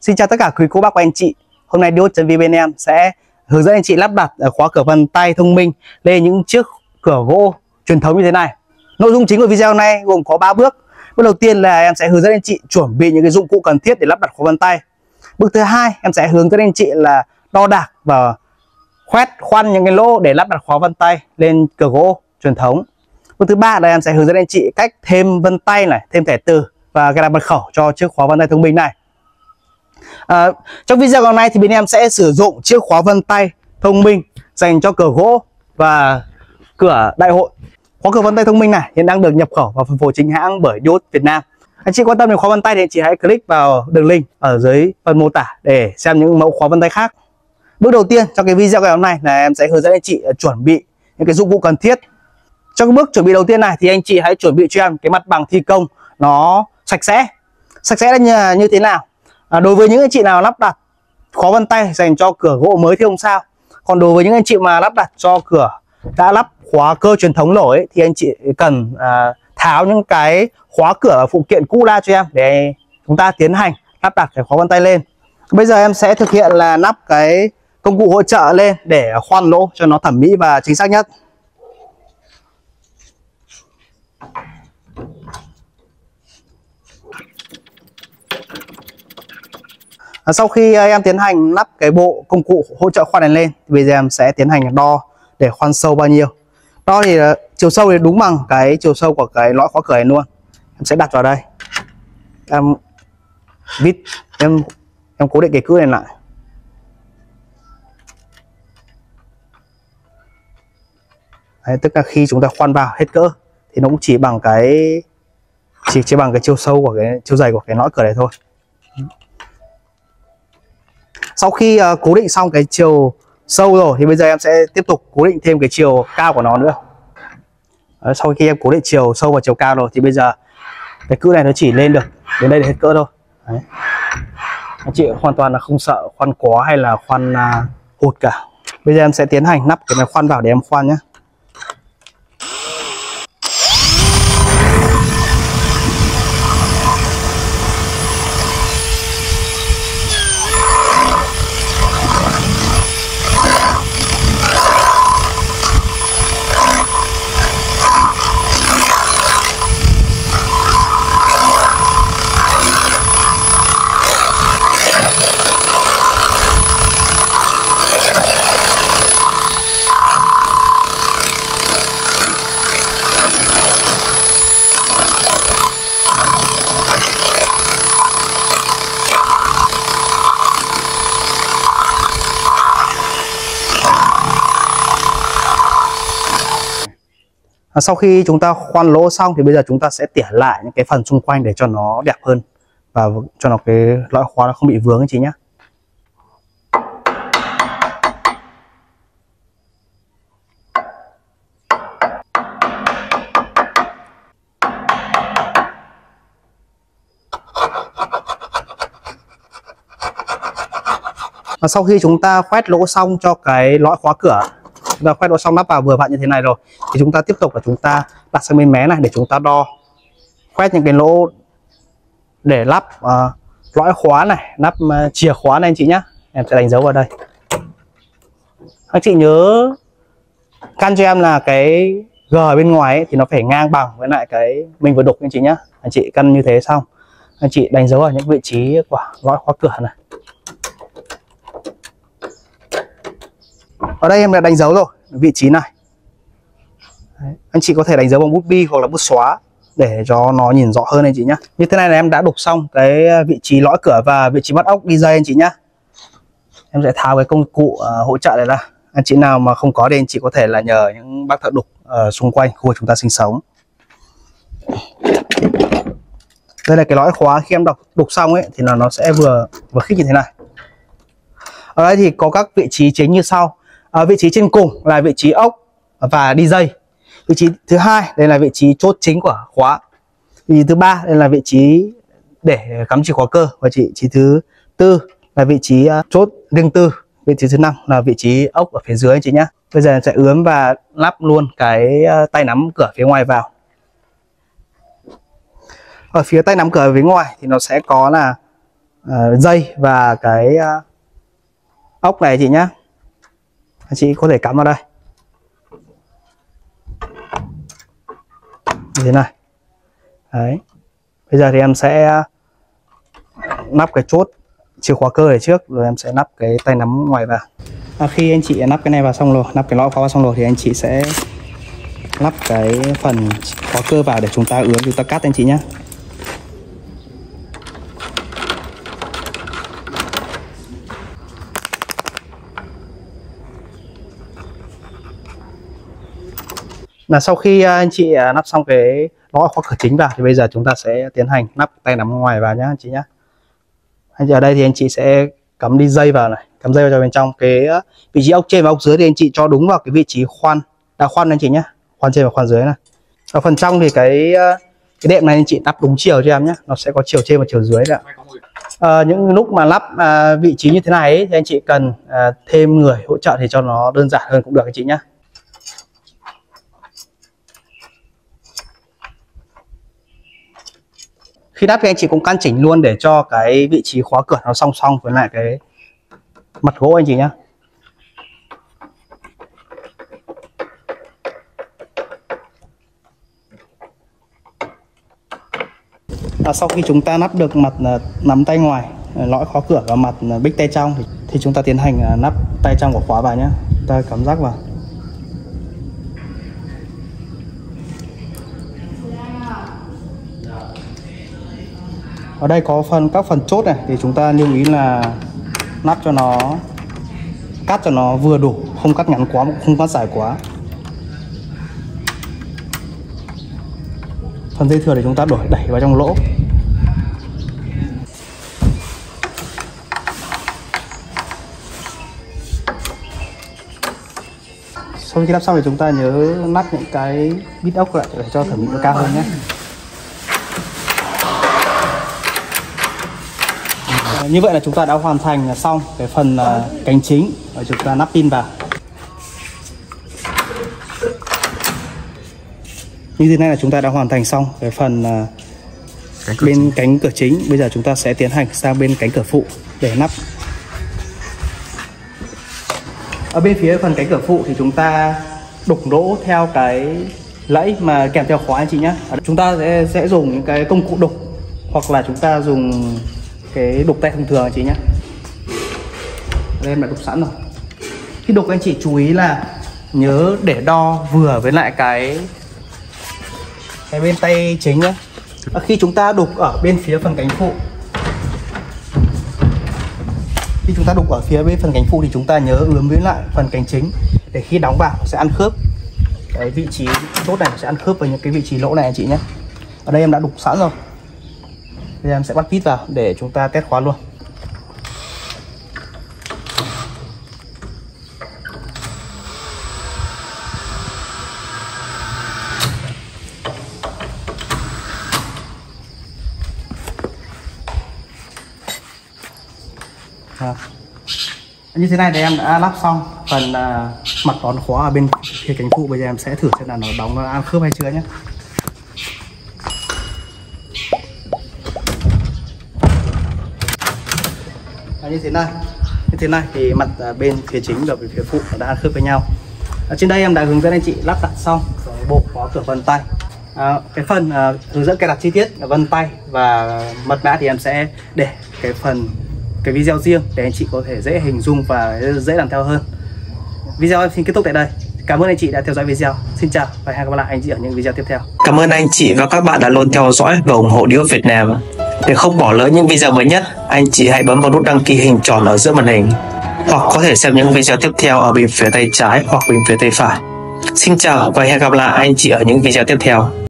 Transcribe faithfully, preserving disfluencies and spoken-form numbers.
Xin chào tất cả quý cô bác và anh chị. Hôm nay Diode.V bên em sẽ hướng dẫn anh chị lắp đặt khóa cửa vân tay thông minh lên những chiếc cửa gỗ truyền thống như thế này. Nội dung chính của video hôm nay gồm có ba bước. Bước đầu tiên là em sẽ hướng dẫn anh chị chuẩn bị những cái dụng cụ cần thiết để lắp đặt khóa vân tay. Bước thứ hai em sẽ hướng dẫn anh chị là đo đạc và khoét khoan những cái lỗ để lắp đặt khóa vân tay lên cửa gỗ truyền thống. Bước thứ ba là em sẽ hướng dẫn anh chị cách thêm vân tay này, thêm thẻ từ và cài đặt mật khẩu cho chiếc khóa vân tay thông minh này. À, trong video ngày hôm nay thì bên em sẽ sử dụng chiếc khóa vân tay thông minh dành cho cửa gỗ và cửa đại hội. Khóa cửa vân tay thông minh này hiện đang được nhập khẩu và phân phối chính hãng bởi Diode Việt Nam. Anh chị quan tâm đến khóa vân tay thì anh chị hãy click vào đường link ở dưới phần mô tả để xem những mẫu khóa vân tay khác. Bước đầu tiên trong cái video ngày hôm nay là em sẽ hướng dẫn anh chị chuẩn bị những cái dụng cụ cần thiết. Trong cái bước chuẩn bị đầu tiên này thì anh chị hãy chuẩn bị cho em cái mặt bằng thi công nó sạch sẽ. Sạch sẽ là như, như thế nào? À, đối với những anh chị nào lắp đặt khóa vân tay dành cho cửa gỗ mới thì không sao. Còn đối với những anh chị mà lắp đặt cho cửa đã lắp khóa cơ truyền thống rồi ấy, thì anh chị cần à, tháo những cái khóa cửa và phụ kiện cũ ra cho em để chúng ta tiến hành lắp đặt cái khóa vân tay lên. Bây giờ em sẽ thực hiện là lắp cái công cụ hỗ trợ lên để khoan lỗ cho nó thẩm mỹ và chính xác nhất. À, sau khi em tiến hành lắp cái bộ công cụ hỗ trợ khoan này lên thì bây giờ em sẽ tiến hành đo để khoan sâu bao nhiêu. Đo thì uh, chiều sâu thì đúng bằng cái chiều sâu của cái lõi khóa cửa này luôn. Em sẽ đặt vào đây. Em vít em em cố định cái cứ này lại. Đấy, tức là khi chúng ta khoan vào hết cỡ thì nó cũng chỉ bằng cái chỉ chỉ bằng cái chiều sâu của cái chiều dày của cái lõi cửa này thôi. Sau khi uh, cố định xong cái chiều sâu rồi thì bây giờ em sẽ tiếp tục cố định thêm cái chiều cao của nó nữa. Đấy, sau khi em cố định chiều sâu và chiều cao rồi thì bây giờ cái cữ này nó chỉ lên được đến đây để hết cỡ thôi. Đấy. Anh chị hoàn toàn là không sợ khoan quá hay là khoan uh, hụt cả. Bây giờ em sẽ tiến hành nắp cái này khoan vào để em khoan nhé. À, sau khi chúng ta khoan lỗ xong thì bây giờ chúng ta sẽ tỉa lại những cái phần xung quanh để cho nó đẹp hơn và cho nó cái lõi khóa nó không bị vướng anh chị nhé. Và sau khi chúng ta khoét lỗ xong cho cái lõi khóa cửa, chúng ta khoét lỗ xong lắp vào vừa vặn như thế này rồi thì chúng ta tiếp tục là chúng ta đặt sang bên mé này để chúng ta đo khoét những cái lỗ để lắp uh, lõi khóa này, lắp uh, chìa khóa này anh chị nhé. Em sẽ đánh dấu vào đây. Anh chị nhớ căn cho em là cái G ở bên ngoài ấy, thì nó phải ngang bằng với lại cái mình vừa đục anh chị nhé. Anh chị căn như thế xong anh chị đánh dấu ở những vị trí của lõi khóa cửa này. Ở đây em đã đánh dấu rồi vị trí này. Đấy. Anh chị có thể đánh dấu bằng bút bi hoặc là bút xóa để cho nó nhìn rõ hơn anh chị nhé. Như thế này là em đã đục xong cái vị trí lõi cửa và vị trí bắt ốc đi dây anh chị nhé. Em sẽ tháo cái công cụ uh, hỗ trợ này ra. Anh chị nào mà không có thì anh chị có thể là nhờ những bác thợ đục ở uh, xung quanh khu vực chúng ta sinh sống. Đây là cái lõi khóa, khi em đục đục xong ấy thì là nó sẽ vừa vừa khít như thế này. Ở đây thì có các vị trí chính như sau. Ở vị trí trên cùng là vị trí ốc và đi dây. Vị trí thứ hai đây là vị trí chốt chính của khóa. Vị trí thứ ba đây là vị trí để cắm chìa khóa cơ. Và vị trí thứ tư là vị trí chốt riêng tư. Vị trí thứ năm là vị trí ốc ở phía dưới anh chị nhé. Bây giờ em sẽ ướm và lắp luôn cái tay nắm cửa phía ngoài vào. Ở phía tay nắm cửa phía ngoài thì nó sẽ có là uh, dây và cái uh, ốc này chị nhá. Anh chị có thể cắm vào đây như thế này. Đấy. Bây giờ thì em sẽ nắp cái chốt chìa khóa cơ này trước, rồi em sẽ nắp cái tay nắm ngoài vào. À, khi anh chị nắp cái này vào xong rồi, nắp cái lõi khóa vào xong rồi thì anh chị sẽ lắp cái phần khóa cơ vào để chúng ta ướm, chúng ta cắt anh chị nhé. Là sau khi anh chị nắp xong cái lõi khóa cửa chính vào thì bây giờ chúng ta sẽ tiến hành nắp tay nắm ngoài vào nhá anh chị nhé. Anh chị ở đây thì anh chị sẽ cắm đi dây vào này, cắm dây vào bên trong cái vị trí ốc trên và ốc dưới thì anh chị cho đúng vào cái vị trí khoan, đa khoan anh chị nhé, khoan trên và khoan dưới này. Ở phần trong thì cái cái đệm này anh chị lắp đúng chiều cho em nhé, nó sẽ có chiều trên và chiều dưới đấy. À, những lúc mà lắp à, vị trí như thế này ấy, thì anh chị cần à, thêm người hỗ trợ thì cho nó đơn giản hơn cũng được anh chị nhé. Khi đắp thì anh chị cũng căn chỉnh luôn để cho cái vị trí khóa cửa nó song song với lại cái mặt gỗ anh chị nhé. À, sau khi chúng ta nắp được mặt nắm tay ngoài, lõi khóa cửa và mặt bích tay trong thì, thì chúng ta tiến hành nắp tay trong của khóa vào nhé. Ta cắm rác vào. Ở đây có phần các phần chốt này thì chúng ta lưu ý là nắp cho nó, cắt cho nó vừa đủ, không cắt ngắn quá, không cắt dài quá. Phần dây thừa thì chúng ta đổi đẩy vào trong lỗ. Sau khi lắp xong thì chúng ta nhớ lắp những cái bít ốc lại để cho thẩm mỹ nó cao hơn nhé. Như vậy là chúng ta đã hoàn thành xong cái phần uh, cánh chính và chúng ta nắp pin vào. Như thế này là chúng ta đã hoàn thành xong cái phần uh, cánh bên chính. Cánh cửa chính. Bây giờ chúng ta sẽ tiến hành sang bên cánh cửa phụ để nắp. Ở bên phía phần cánh cửa phụ thì chúng ta đục lỗ theo cái lẫy mà kèm theo khóa anh chị nhé. Chúng ta sẽ, sẽ dùng những cái công cụ đục hoặc là chúng ta dùng cái đục tay thông thường anh chị nhé. Đây em đã đục sẵn rồi. Khi đục anh chị chú ý là nhớ để đo vừa với lại cái cái bên tay chính nhé. Khi chúng ta đục ở bên phía phần cánh phụ, khi chúng ta đục ở phía bên phần cánh phụ thì chúng ta nhớ ướm với lại phần cánh chính để khi đóng vào sẽ ăn khớp. Cái vị trí chốt này sẽ ăn khớp với những cái vị trí lỗ này anh chị nhé. Ở đây em đã đục sẵn rồi. Bây giờ em sẽ bắt vít vào để chúng ta test khóa luôn. À, như thế này thì em đã lắp xong phần uh, mặt đón khóa ở bên phía cánh phụ. Bây giờ em sẽ thử xem là nó đóng nó ăn khớp hay chưa nhé. À, như thế này, như thế này thì mặt uh, bên phía chính và bên phía phụ đã ăn khớp với nhau. Ở trên đây em đã hướng dẫn anh chị lắp đặt xong bộ khóa cửa vân tay. À, cái phần uh, hướng dẫn cài đặt chi tiết vân tay và mật mã thì em sẽ để cái phần cái video riêng để anh chị có thể dễ hình dung và dễ làm theo hơn. Video em xin kết thúc tại đây. Cảm ơn anh chị đã theo dõi video. Xin chào và hẹn gặp lại anh chị ở những video tiếp theo. Cảm ơn anh chị và các bạn đã luôn theo dõi và ủng hộ Điếu Việt Nam. Để không bỏ lỡ những video mới nhất, anh chị hãy bấm vào nút đăng ký hình tròn ở giữa màn hình, hoặc có thể xem những video tiếp theo ở bên phía tay trái hoặc bên phía tay phải. Xin chào và hẹn gặp lại anh chị ở những video tiếp theo.